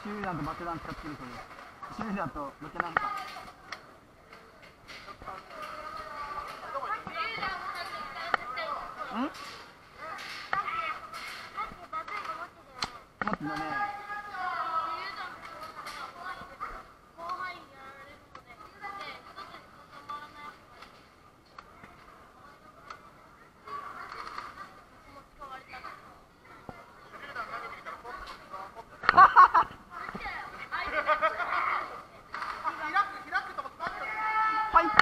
手榴弾とバテ弾使ってるそうです。手榴弾とバテ弾か。ん？持ってんだね。はいって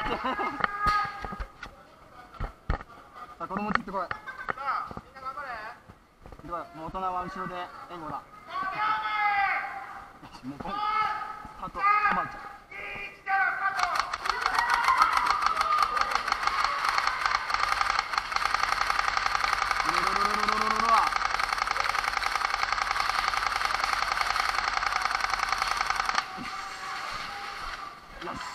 さあ子供ついてこい。さあみんな頑張れ。もう大人は後ろで援護だ。よしもう今スタート構えちゃう。よし。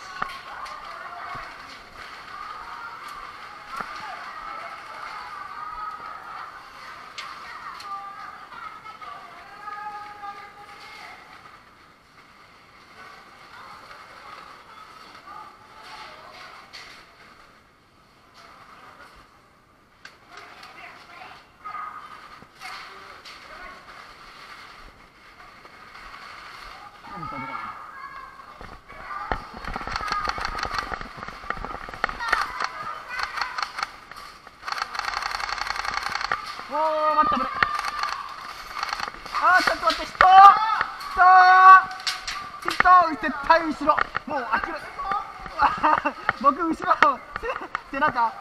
おー、待って、危ね。あー、ちょっと待って、絶対後ろ。もう諦め。僕、後ろ、背中。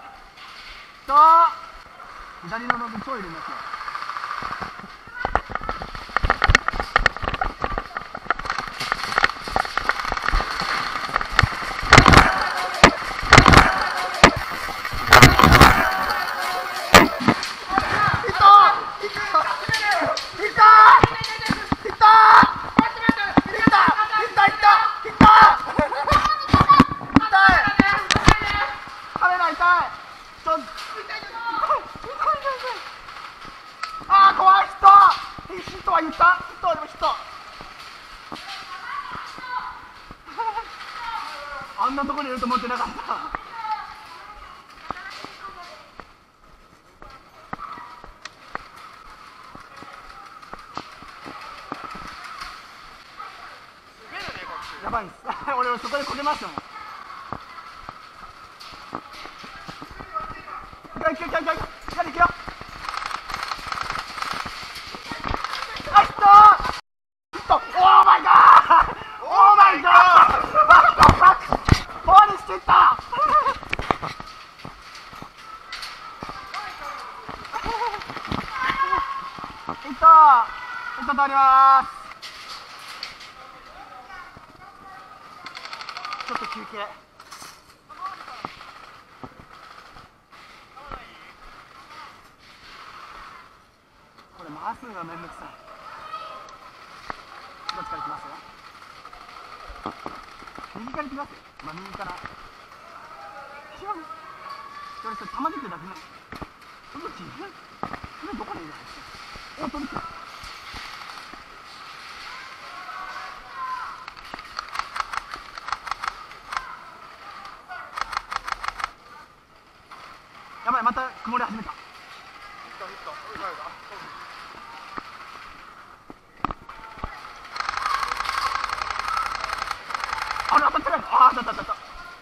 左のノブ超入れますよ。あー怖い。ヒットは言った。ヒットはでもヒット。あんなところにいると思ってなかった。やばいっす。俺そこでこけましたもん。いけよ。オーマイガーフォールしてったヒット通ります。ちょっと休憩。これ回すのがめんどくさい。どっちから行きます？右から行きますよ。まあ右から。違う。これ球出てるだけの。どっち？今どこにいるの？お、飛びた。やばい、また曇り始めた。あれ当たってないの？ああ、当たった。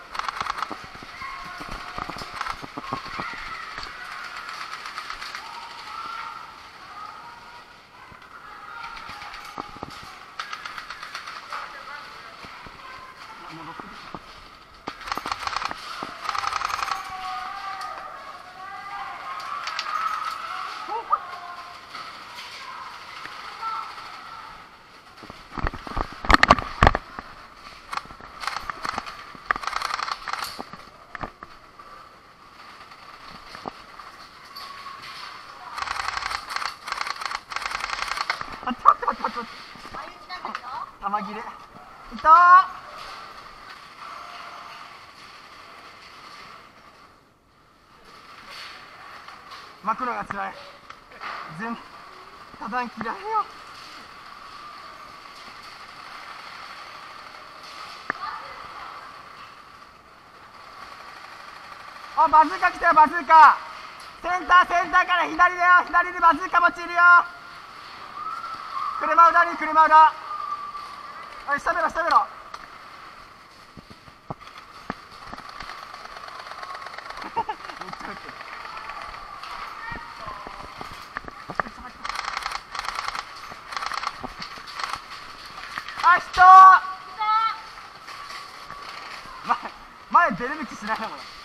もう6です。玉切れ。いったー。巻くのが辛い。多段嫌いよ。 あ、バズーカ来たよ、バズーカ。センターから左だよ。左にバズーカ持ちいるよ。車裏に車裏。おい、下めろ下めろ。めっちゃ入ってる。あ、人前出る道しないなこれ。